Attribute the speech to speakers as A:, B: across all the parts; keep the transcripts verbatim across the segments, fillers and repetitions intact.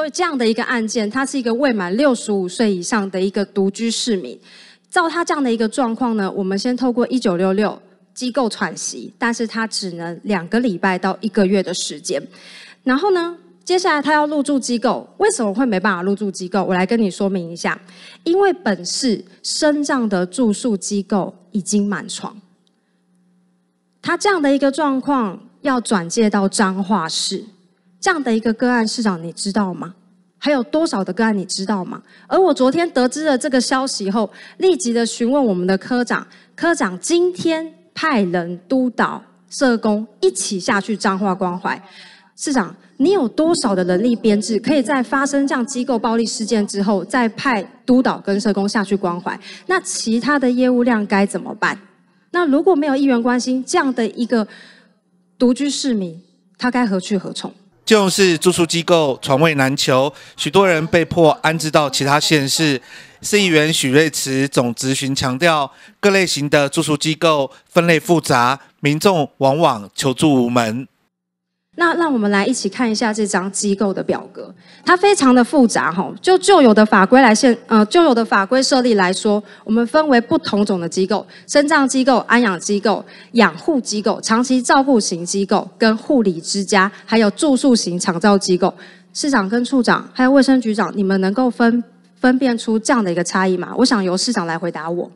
A: 所以这样的一个案件，他是一个未满六十五岁以上的一个独居市民。照他这样的一个状况呢，我们先透过一九六六机构喘息，但是他只能两个礼拜到一个月的时间。然后呢，接下来他要入住机构，为什么会没办法入住机构？我来跟你说明一下，因为本市身障的住宿机构已经满床。他这样的一个状况要转介到彰化市，这样的一个个案，市长你知道吗？还有多少的个案你知道吗？而我昨天得知了这个消息后，立即的询问我们的科长，科长今天派人督导社工一起下去彰化关怀。市长，你有多少的人力编制，可以在发生这样机构暴力事件之后，再派督导跟社工下去关怀？那其他的业务量该怎么办？那如果没有议员关心，这样的一个独居市民，他该何去何从？
B: 基隆市住宿机构床位难求，许多人被迫安置到其他县市。市议员许瑞慈总质询强调，各类型的住宿机构分类复杂，民众往往求助无门。
A: 那让我们来一起看一下这张机构的表格，它非常的复杂哈。就旧有的法规来现，呃，旧有的法规设立来说，我们分为不同种的机构：身障机构、安养机构、养护机构、长期照顾型机构、跟护理之家，还有住宿型长照机构。市长跟处长还有卫生局长，你们能够分分辨出这样的一个差异吗？我想由市长来回答我。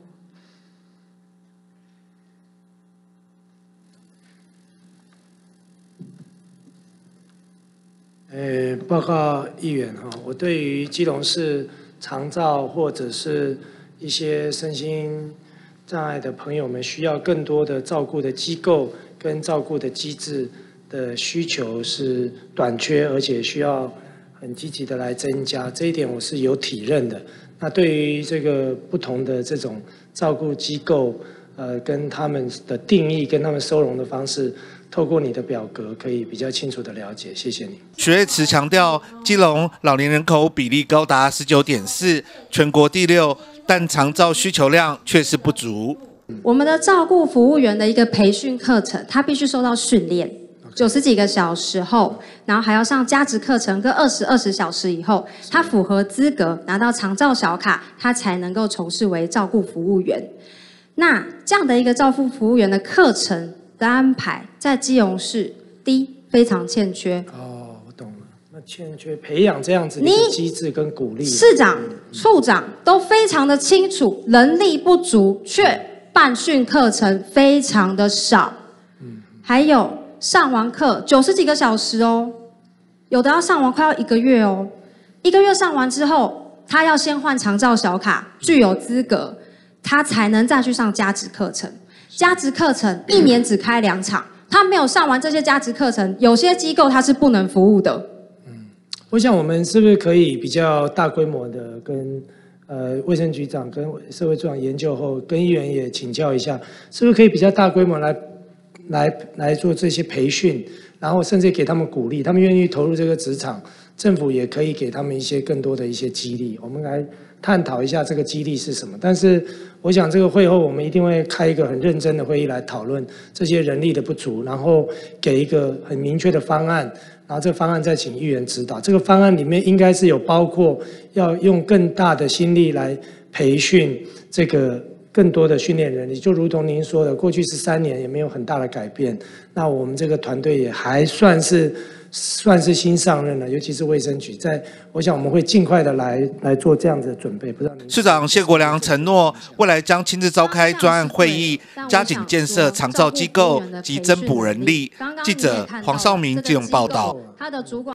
C: 呃，报告议员哈，我对于基隆市长照或者是一些身心障碍的朋友们需要更多的照顾的机构跟照顾的机制的需求是短缺，而且需要很积极的来增加，这一点我是有体认的。那对于这个不同的这种照顾机构，呃，跟他们的定义跟他们收容的方式，透过你的表格可以比较清楚的了解，谢谢你。
B: 许瑞慈强调，基隆老年人口比例高达 十九点四， 全国第六，但长照需求量却是不足。
A: 我们的照顾服务员的一个培训课程，他必须受到训练，九十几个小时后，然后还要上加值课程，跟二十二十小时以后，他符合资格拿到长照小卡，他才能够从事为照顾服务员。那这样的一个照顾服务员的课程的安排，在基隆市第一非常欠缺。
C: 哦，我懂了。那欠缺培养这样子的机制跟鼓励，
A: 市长、处长都非常的清楚，人力不足，却办训课程非常的少。嗯，还有上完课九十几个小时哦，有的要上完快要一个月哦。一个月上完之后，他要先换长照小卡，具有资格，他才能再去上加值课程。加值课程一年只开两场，他没有上完这些加值课程，有些机构他是不能服务的。
C: 嗯，我想我们是不是可以比较大规模的跟呃卫生局长跟社会处长研究后，跟议员也请教一下，是不是可以比较大规模来来来做这些培训，然后甚至给他们鼓励，他们愿意投入这个职场，政府也可以给他们一些更多的一些激励。我们来探讨一下这个激励是什么。但是我想这个会后我们一定会开一个很认真的会议来讨论这些人力的不足，然后给一个很明确的方案，然后这个方案再请议员指导。这个方案里面应该是有包括要用更大的心力来培训这个更多的训练人力，就如同您说的，过去十三年也没有很大的改变。那我们这个团队也还算是算是新上任了，尤其是卫生局，在我想我们会尽快的来来做这样子的准备。不知道您市
B: 长谢国良承诺，未来将亲自召开专案会议，加紧建设长照机构及增补人力。记者黄绍明基隆报道。他的主管